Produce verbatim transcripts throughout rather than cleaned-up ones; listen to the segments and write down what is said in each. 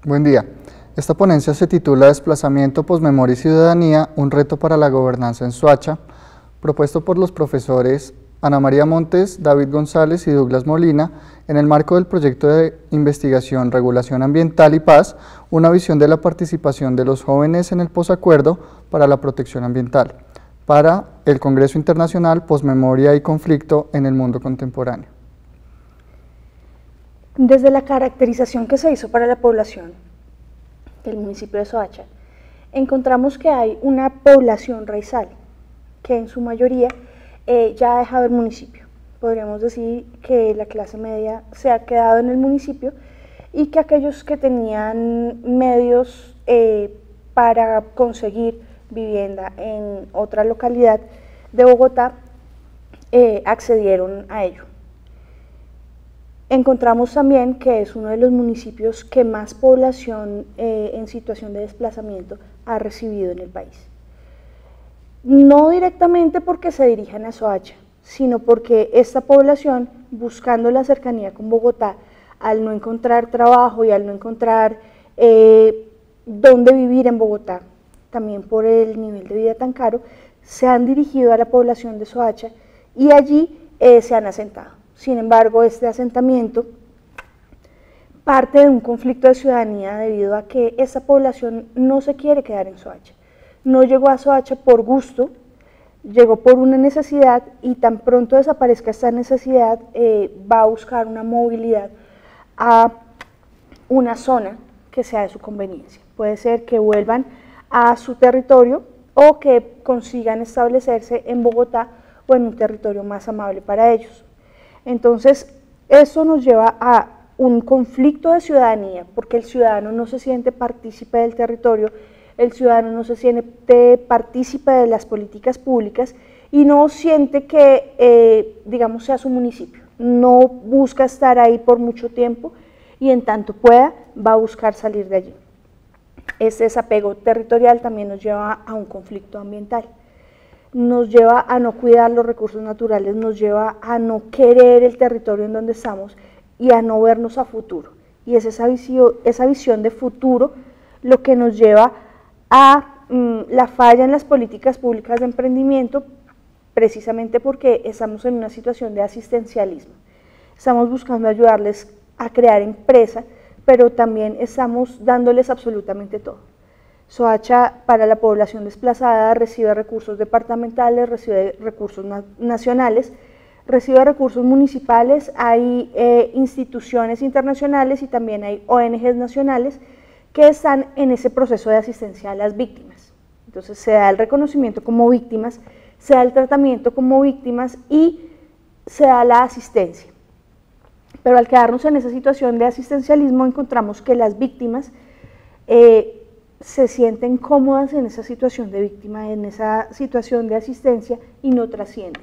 Buen día. Esta ponencia se titula Desplazamiento, Posmemoria y Ciudadanía, un reto para la gobernanza en Soacha, propuesto por los profesores Ana María Montes, David González y Douglas Molina, en el marco del proyecto de investigación Regulación Ambiental y Paz, una visión de la participación de los jóvenes en el posacuerdo para la protección ambiental, para el Congreso Internacional Posmemoria y Conflicto en el Mundo Contemporáneo. Desde la caracterización que se hizo para la población del municipio de Soacha, encontramos que hay una población raizal que en su mayoría eh, ya ha dejado el municipio. Podríamos decir que la clase media se ha quedado en el municipio y que aquellos que tenían medios eh, para conseguir vivienda en otra localidad de Bogotá eh, accedieron a ello. Encontramos también que es uno de los municipios que más población eh, en situación de desplazamiento ha recibido en el país. No directamente porque se dirijan a Soacha, sino porque esta población, buscando la cercanía con Bogotá, al no encontrar trabajo y al no encontrar eh, dónde vivir en Bogotá, también por el nivel de vida tan caro, se han dirigido a la población de Soacha y allí eh, se han asentado. Sin embargo, este asentamiento parte de un conflicto de ciudadanía debido a que esa población no se quiere quedar en Soacha. No llegó a Soacha por gusto, llegó por una necesidad y tan pronto desaparezca esta necesidad eh, va a buscar una movilidad a una zona que sea de su conveniencia. Puede ser que vuelvan a su territorio o que consigan establecerse en Bogotá o en un territorio más amable para ellos. Entonces, eso nos lleva a un conflicto de ciudadanía, porque el ciudadano no se siente partícipe del territorio, el ciudadano no se siente partícipe de las políticas públicas y no siente que, eh, digamos, sea su municipio. No busca estar ahí por mucho tiempo y en tanto pueda, va a buscar salir de allí. Este desapego territorial también nos lleva a un conflicto ambiental. Nos lleva a no cuidar los recursos naturales, nos lleva a no querer el territorio en donde estamos y a no vernos a futuro. Y es esa visión, esa visión de futuro lo que nos lleva a mm, la falla en las políticas públicas de emprendimiento, precisamente porque estamos en una situación de asistencialismo. Estamos buscando ayudarles a crear empresa, pero también estamos dándoles absolutamente todo. Soacha, para la población desplazada, recibe recursos departamentales, recibe recursos na nacionales, recibe recursos municipales, hay eh, instituciones internacionales y también hay O N Ges nacionales que están en ese proceso de asistencia a las víctimas. Entonces se da el reconocimiento como víctimas, se da el tratamiento como víctimas y se da la asistencia. Pero al quedarnos en esa situación de asistencialismo encontramos que las víctimas eh, se sienten cómodas en esa situación de víctima, en esa situación de asistencia y no trascienden.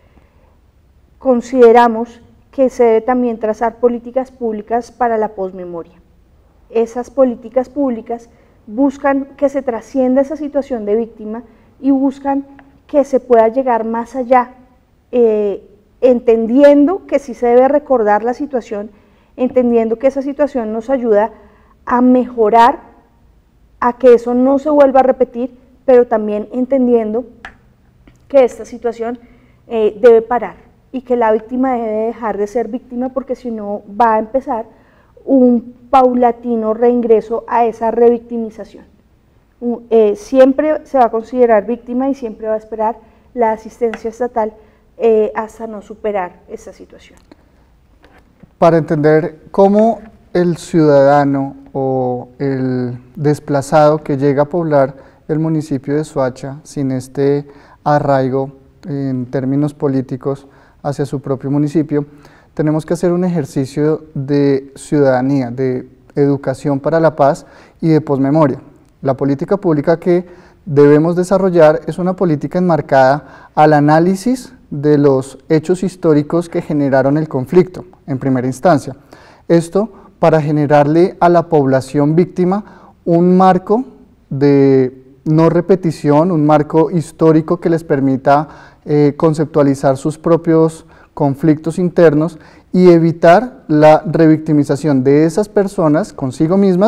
Consideramos que se debe también trazar políticas públicas para la posmemoria. Esas políticas públicas buscan que se trascienda esa situación de víctima y buscan que se pueda llegar más allá, eh, entendiendo que sí se debe recordar la situación, entendiendo que esa situación nos ayuda a mejorar, a que eso no se vuelva a repetir, pero también entendiendo que esta situación eh, debe parar y que la víctima debe dejar de ser víctima porque si no va a empezar un paulatino reingreso a esa revictimización. Uh, eh, siempre se va a considerar víctima y siempre va a esperar la asistencia estatal eh, hasta no superar esa situación. Para entender cómo el ciudadano o el desplazado que llega a poblar el municipio de Soacha sin este arraigo en términos políticos hacia su propio municipio, tenemos que hacer un ejercicio de ciudadanía, de educación para la paz y de posmemoria. La política pública que debemos desarrollar es una política enmarcada al análisis de los hechos históricos que generaron el conflicto en primera instancia. Esto para generarle a la población víctima un marco de no repetición, un marco histórico que les permita eh, conceptualizar sus propios conflictos internos y evitar la revictimización de esas personas consigo mismas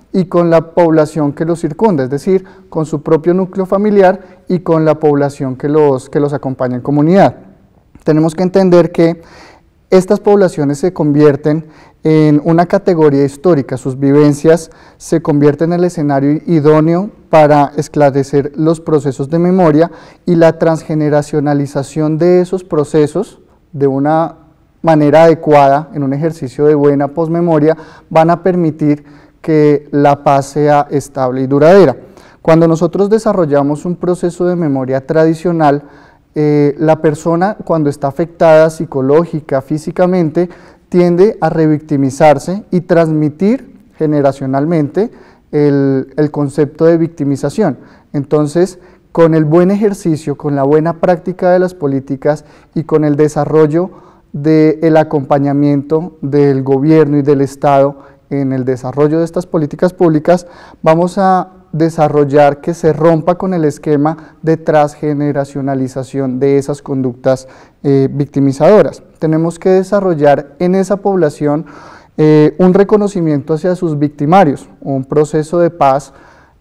y con la población que los circunda, es decir, con su propio núcleo familiar y con la población que los, que los acompaña en comunidad. Tenemos que entender que estas poblaciones se convierten en una categoría histórica, sus vivencias se convierten en el escenario idóneo para esclarecer los procesos de memoria y la transgeneracionalización de esos procesos de una manera adecuada, en un ejercicio de buena posmemoria, van a permitir que la paz sea estable y duradera. Cuando nosotros desarrollamos un proceso de memoria tradicional, eh, la persona, cuando está afectada psicológica, físicamente, tiende a revictimizarse y transmitir generacionalmente el, el concepto de victimización. Entonces, con el buen ejercicio, con la buena práctica de las políticas y con el desarrollo del acompañamiento del gobierno y del Estado en el desarrollo de estas políticas públicas, vamos a desarrollar que se rompa con el esquema de transgeneracionalización de esas conductas eh, victimizadoras. Tenemos que desarrollar en esa población eh, un reconocimiento hacia sus victimarios. Un proceso de paz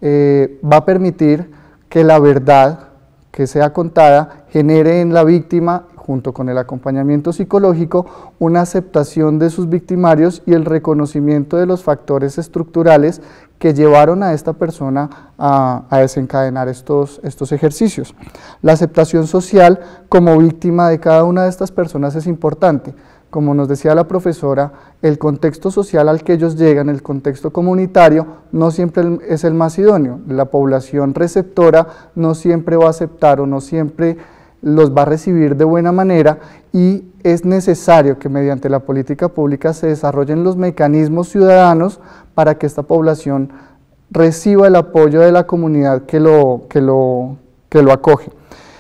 eh, va a permitir que la verdad que sea contada genere en la víctima, junto con el acompañamiento psicológico, una aceptación de sus victimarios y el reconocimiento de los factores estructurales que llevaron a esta persona a, a desencadenar estos, estos ejercicios. La aceptación social como víctima de cada una de estas personas es importante. Como nos decía la profesora, el contexto social al que ellos llegan, el contexto comunitario, no siempre es el más idóneo. La población receptora no siempre va a aceptar o no siempre los va a recibir de buena manera, y es necesario que mediante la política pública se desarrollen los mecanismos ciudadanos para que esta población reciba el apoyo de la comunidad que lo, que lo, que lo acoge.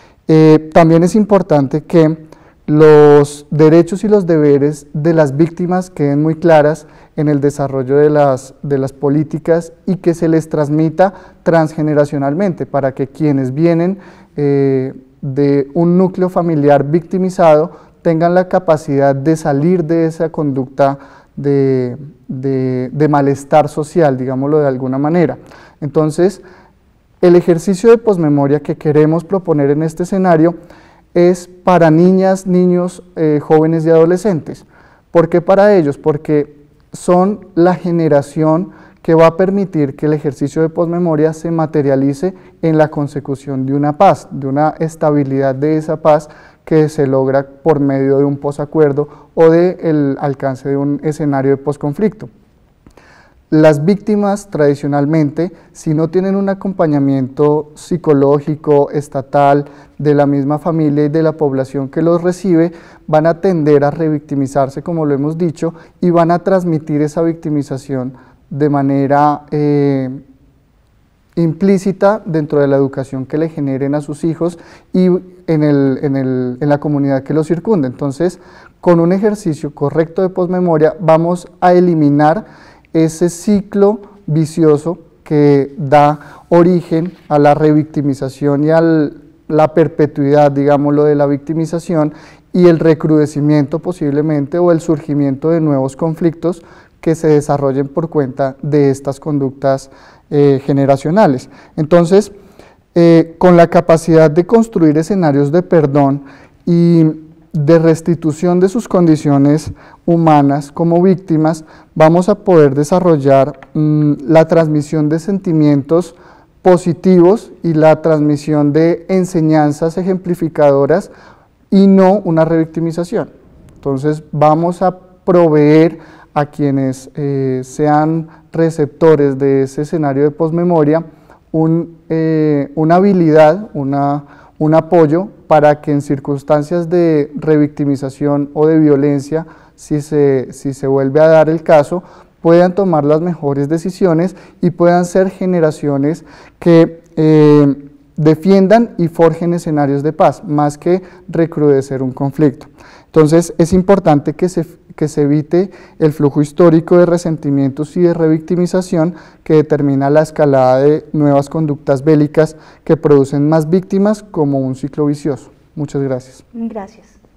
Eh, también es importante que los derechos y los deberes de las víctimas queden muy claras en el desarrollo de las, de las políticas y que se les transmita transgeneracionalmente para que quienes vienen eh, de un núcleo familiar victimizado tengan la capacidad de salir de esa conducta de, de, de malestar social, digámoslo de alguna manera. Entonces, el ejercicio de posmemoria que queremos proponer en este escenario es para niñas, niños, eh, jóvenes y adolescentes. ¿Por qué para ellos? Porque son la generación que va a permitir que el ejercicio de posmemoria se materialice en la consecución de una paz, de una estabilidad de esa paz que se logra por medio de un posacuerdo o del alcance de un escenario de posconflicto. Las víctimas tradicionalmente, si no tienen un acompañamiento psicológico, estatal, de la misma familia y de la población que los recibe, van a tender a revictimizarse, como lo hemos dicho, y van a transmitir esa victimización de manera eh, implícita dentro de la educación que le generen a sus hijos y en, el, en, el, en la comunidad que los circunda. Entonces, con un ejercicio correcto de posmemoria vamos a eliminar ese ciclo vicioso que da origen a la revictimización y a la perpetuidad, digámoslo, de la victimización y el recrudecimiento posiblemente o el surgimiento de nuevos conflictos que se desarrollen por cuenta de estas conductas eh, generacionales. Entonces, eh, con la capacidad de construir escenarios de perdón y de restitución de sus condiciones humanas como víctimas, vamos a poder desarrollar mmm, la transmisión de sentimientos positivos y la transmisión de enseñanzas ejemplificadoras y no una revictimización. Entonces, vamos a proveer a quienes eh, sean receptores de ese escenario de posmemoria un, eh, una habilidad, una, un apoyo para que en circunstancias de revictimización o de violencia, si se, si se vuelve a dar el caso, puedan tomar las mejores decisiones y puedan ser generaciones que eh, defiendan y forjen escenarios de paz, más que recrudecer un conflicto. Entonces, es importante que se, que se evite el flujo histórico de resentimientos y de revictimización que determina la escalada de nuevas conductas bélicas que producen más víctimas como un ciclo vicioso. Muchas gracias. Gracias.